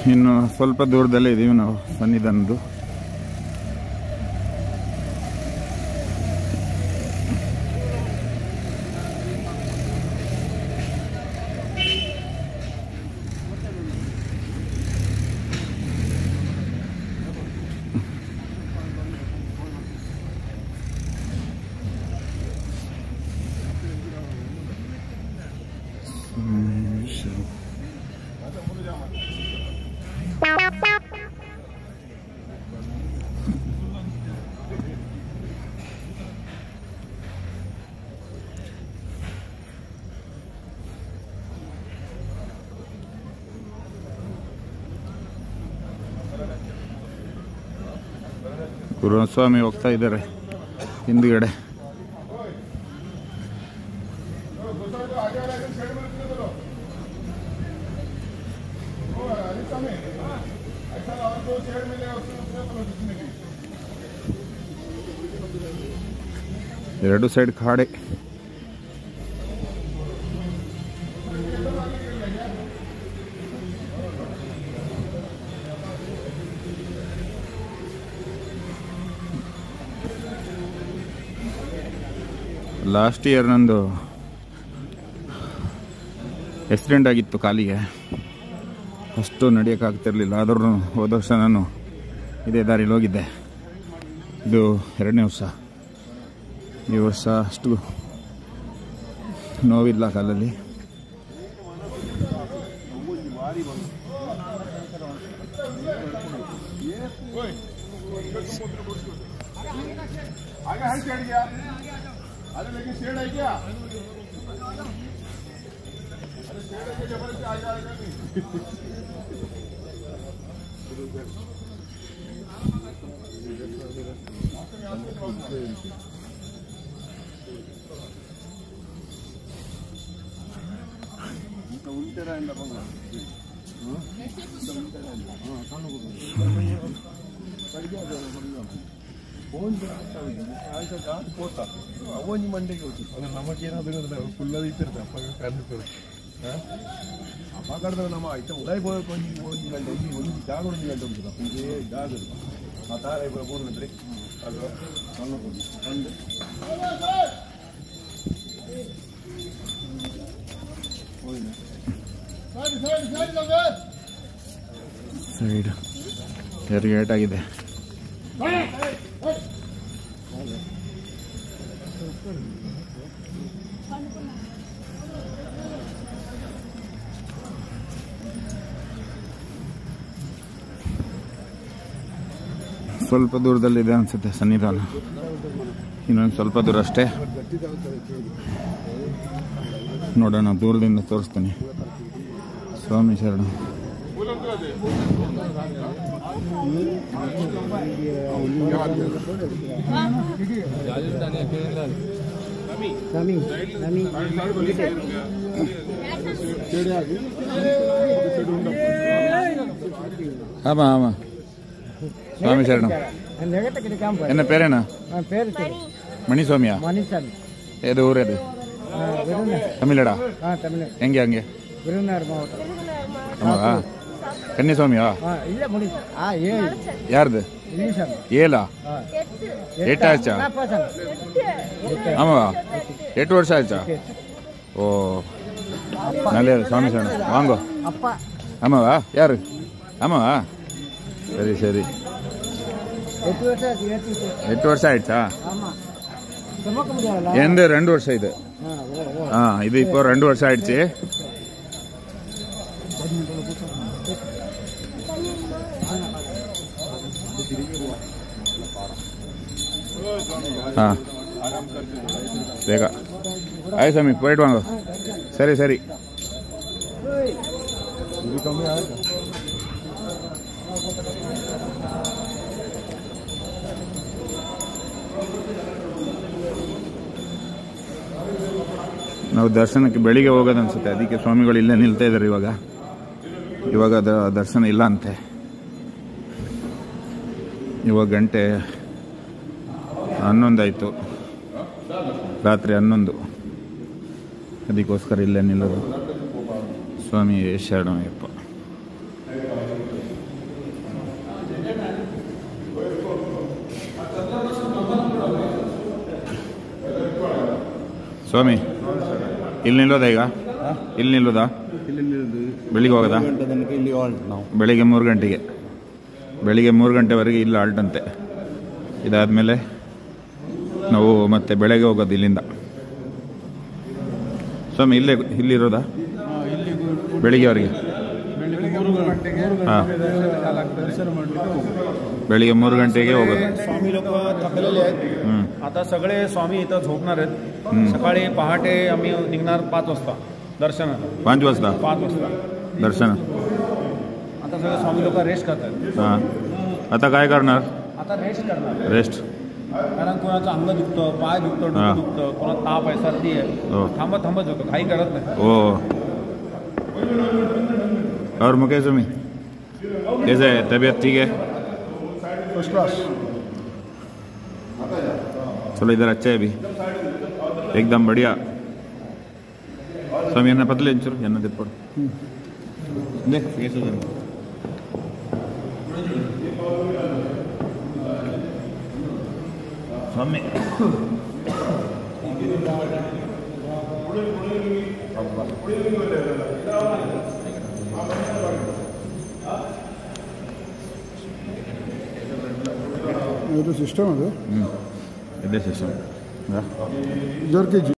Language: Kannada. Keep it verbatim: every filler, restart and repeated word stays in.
ಇನ್ನು ಸ್ವಲ್ಪ ದೂರದಲ್ಲೇ ಇದ್ದೀವಿ ನಾವು ಸನ್ನಿಧಾನದ್ದು. ಗುರುಸ್ವಾಮಿ ಹೋಗ್ತಾ ಇದ್ದಾರೆ ಹಿಂದುಗಡೆ. ಎರಡು ಸೈಡ್ ಕಾಡೆ. ಲಾಸ್ಟ್ ಇಯರ್ ನಂದು ಆಕ್ಸಿಡೆಂಟ್ ಆಗಿತ್ತು ಕಾಲಿಗೆ, ಅಷ್ಟು ನಡೆಯೋಕ್ಕಾಗ್ತಿರ್ಲಿಲ್ಲ. ಆದ್ರೂ ಹೋದ ವರ್ಷ ನಾನು ಇದೇ ದಾರಿಲಿ ಹೋಗಿದ್ದೆ. ಇದು ಎರಡನೇ ವರ್ಷ. ಈ ವರ್ಷ ಅಷ್ಟು ನೋವಿಲ್ಲ ಕಾಲಲ್ಲಿ. अरे लेकिन शेड है क्या? अरे शेड है क्या? जबरदस्ती आ जाएगा नहीं। उल्टे रहेंगे बंगला। हाँ? उल्टे रहेंगे। हाँ, कौन लोग? कर दिया जाएगा बंगला। फोन ಆಯ್ತು ಗಾಡಿ ಕೋತ ಅವನಿ ಮಂಡೆಗೆ ಹೋಗಿ ನಮಗೇನಾದ್ರು ಫುಲ್ಲಲ್ಲಿ ಇರ್ತಿರ್ತಾರೆ ಅಪ್ಪ ಕರೆದಿರ್ತಾರೆ. ಅಪ್ಪ ಕರೆದ್ರೆ ನಮ್ಮ ಆಯ್ತು ಉದಯ ಹೋಗಕ್ಕೆ ಒಂದು ಒಂದು ಗಂಟೆ ಒಂದು ಒಂದು ಜಾಗ ಒಂದು ಗಂಟೆ ಉಂಟು ಇದೇ ಜಾಗ ಆ ತಾರ ಇಬ್ಬರು ಬೋರ್ನಿದ್ರೆ ಅದು ಸಣ್ಣ ಹೋಗಿ ಒಂದು ಸೈಡ್ ಯಾರಿಗೆ ಏಟಾಗಿದೆ. ಸ್ವಲ್ಪ ದೂರದಲ್ಲಿದೆ ಅನ್ಸುತ್ತೆ ಸನ್ನಿಧಾನ. ಇನ್ನೊಂದು ಸ್ವಲ್ಪ ದೂರ ಅಷ್ಟೇ. ನೋಡೋಣ, ದೂರದಿಂದ ತೋರಿಸ್ತೀನಿ. ಸ್ವಾಮಿ ಶರಣ. ஆமா ஆமா சுவாமி சரணம். என்ன பேர் என்ன? மணி சுவாமியா? ஏது ஊர் அது? தமிழடா? எங்க அங்கே? ஆமாவா? கன்னியாசுவாமியா? யாருது? ஏழா? எட்டு ஆச்சா? ஆமாவா? எட்டு வருஷம் ஆச்சா? ஓ நல்லது. சுவாமி சரணம். வாங்கோ. ஆமாவா? யாரு? ஆமாவா? சரி சரி. எட்டு வருஷம் ஆயிடுச்சா? எந்த ரெண்டு வருஷம் இது? ஆ இது இப்போ ரெண்டு வருஷம் ஆயிடுச்சு. ஆ ಬೇಗ ಆಯ್ತು ಸ್ವಾಮಿ, ಪೋಯಿಟ್ ವಾಂಗೋ. ಸರಿ ಸರಿ. ನಾವು ದರ್ಶನಕ್ಕೆ ಬೆಳಿಗ್ಗೆ ಹೋಗೋದು ಅನ್ಸುತ್ತೆ, ಅದಕ್ಕೆ ಸ್ವಾಮಿಗಳು ಇಲ್ಲೇ ನಿಲ್ತಾ ಇದ್ದಾರೆ. ಇವಾಗ ಇವಾಗ ದರ್ಶನ ಇಲ್ಲ ಅಂತೆ. ಇವಾಗ ಗಂಟೆ ಹನ್ನೊಂದಾಯಿತು, ರಾತ್ರಿ ಹನ್ನೊಂದು. ಅದಕ್ಕೋಸ್ಕರ ಇಲ್ಲೇ ನಿಲ್ಲೋದು. ಸ್ವಾಮಿ ಶರಣಯ್ಯಪ್ಪ. ಸ್ವಾಮಿ ಇಲ್ಲಿ ನಿಲ್ಲೋದಾ ಈಗ? ಇಲ್ಲಿ ನಿಲ್ಲೋದಾ? ಇಲ್ಲಿ ನಿಲ್ಲೋದು. ಬೆಳಿಗ್ಗೆ ಹೋಗೋದಾ? ಗಂಟೆ ತನಕ ಇಲ್ಲಿ ಹಾಲ್ಟ್ ನಾವು. ಬೆಳಿಗ್ಗೆ ಮೂರು ಗಂಟೆಗೆ ಬೆಳಿಗ್ಗೆ ಮೂರು ಗಂಟೆವರೆಗೆ ಇಲ್ಲಿ ಆಲ್ಟಂತೆ. ಇದಾದಮೇಲೆ ನಾವು ಮತ್ತೆ ಬೆಳಗ್ಗೆ ಹೋಗೋದು ಇಲ್ಲಿಂದ. ಸ್ವಾಮಿ ಇಲ್ಲೇ ಇಲ್ಲಿರೋದಾ ಇಲ್ಲಿ ಬೆಳಿಗ್ಗೆವರೆಗೆ? ಬೆಳಿಗ್ಗೆ ಮೂರು ಗಂಟೆಗೆ ಹಾಂ, दर्शन ಮಾಡಲಿಕ್ಕೆ ಹೋಗೋದು. ಬೆಳಿಗ್ಗೆ ಮೂರು गंटेಗೆ ಹೋಗೋದು. स्वामी लोक थकलेले आहेत. हम्म. आता सगळे स्वामी इथं झोपणार आहेत. सकाळी पहाटे आम्ही निघणार पाच वाजता दर्शनाला. पाच वाजता पाच वाजता दर्शन. आता सगळे स्वामी लोक रेस्ट करतात. हां, आता काय करणार? आता रेस्ट करणार रेस्ट. कारण कोणाचं अंग दुखतं, पाय दुखतं, हा. डोकं दुखतं, कोणा ताप आहे, सर्दी आहे. हो. थांबत थांबत होतं, काही करत नाही. ओ और मुकेश स्वामी कैसे है? तबीयत ठीक है? First class. चलो इधर अच्छा है अभी एकदम बढ़िया. स्वामी यांना पतले चलो यांना देत पड देख कैसे जण स्वामी ಇದು ಸಿಸ್ಟಮ್ ಅದು ಹ್ಞೂ ಇದೇ ಸಿಸ್ಟಮ್ ಜರ್ಕಿ